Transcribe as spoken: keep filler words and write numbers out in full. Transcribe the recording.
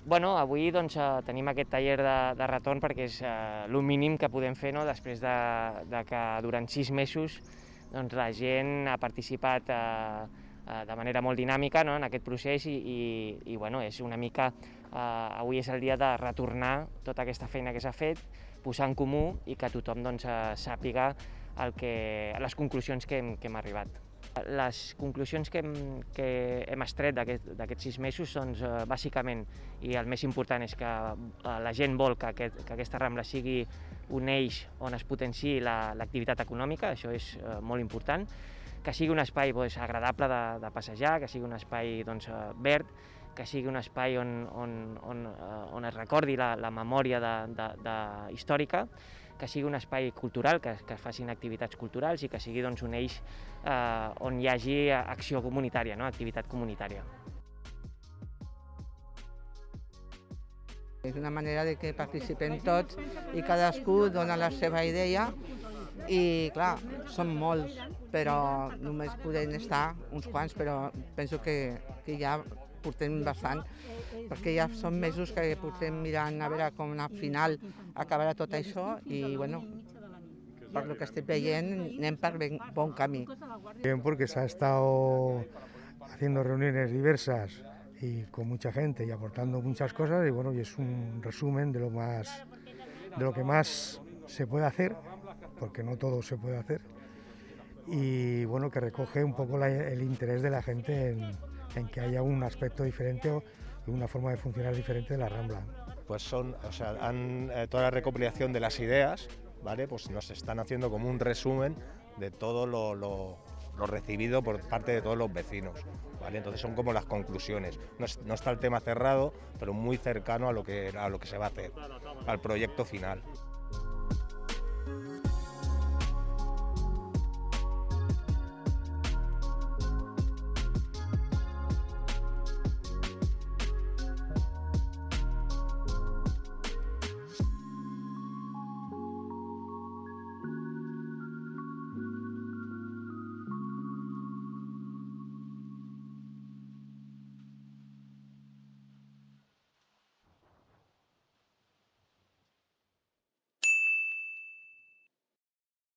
Bueno, avui doncs, eh, tenim aquest taller de, de retorn perquè és eh, el mínim que podem fer, no?, després de, de que durant sis mesos doncs, la gent ha participat eh, eh, de manera molt dinàmica, no?, en aquest procés i, i, i bueno, és una mica, eh, avui és el dia de retornar tota aquesta feina que s'ha fet, posar en comú i que tothom doncs, eh, sàpiga el que, les conclusions que hem, que hem arribat. Les conclusions que hem, que hem extret d'aquests aquest sis mesos, doncs, eh, bàsicament, i el més important és que eh, la gent vol que, aquest, que aquesta Rambla sigui un eix on es potenciï l'activitat la, econòmica, això és eh, molt important, que sigui un espai doncs, agradable de, de passejar, que sigui un espai doncs, verd, que sigui un espai on, on, on, on es recordi la, la memòria de, de, de, històrica, que sigui un espai cultural, que, que facin activitats culturals i que sigui doncs, un eix eh, on hi hagi acció comunitària, no?, activitat comunitària. És una manera de que participem tots i cadascú dona la seva idea i, clar, són molts, però només podem estar uns quants, però penso que, que ja portem bastant, perquè ja són mesos que portem mirant a veure com al final acabarà tot això i, bueno, per lo que estem veient, anem per bon camí. Bien, porque se ha estado haciendo reuniones diversas y con mucha gente y aportando muchas cosas y bueno, y es un resumen de lo más, de lo que más se puede hacer, porque no todo se puede hacer, y bueno, que recoge un poco la, el interés de la gente en, en que haya un aspecto diferente o una forma de funcionar diferente de la Rambla. Pues son, o sea, han, eh, toda la recopilación de las ideas, ¿vale? Pues nos están haciendo como un resumen de todo lo, lo, lo recibido por parte de todos los vecinos, ¿vale? Entonces son como las conclusiones. No, es, no está el tema cerrado, pero muy cercano a lo que, a lo que se va a hacer, al proyecto final.